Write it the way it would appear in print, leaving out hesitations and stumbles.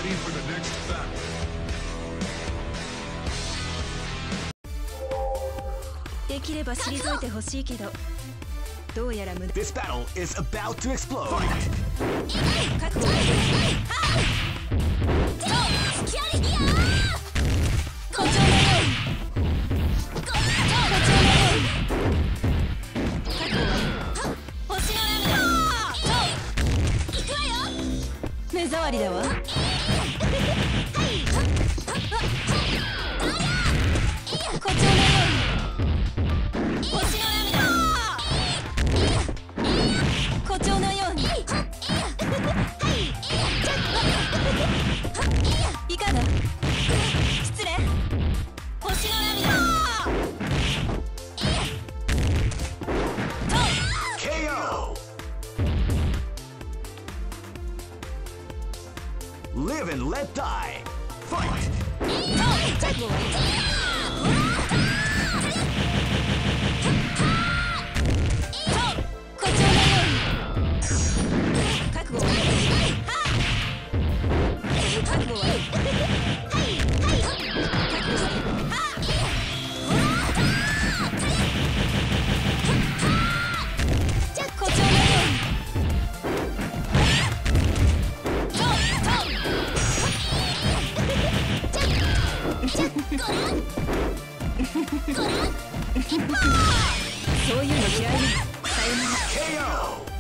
ready for the next battle. できれば退いてほしいけど、どうやら無駄。 This battle is about to explode. 覚悟は目障りだわ。誇張のように星の涙。誇張のようにいかが。失礼。星の涙。 KO. Live and let die. Fight. 覚悟は誇張のように覚悟は覚悟は誇張のようにそういうの嫌いね。さよなら。 KO.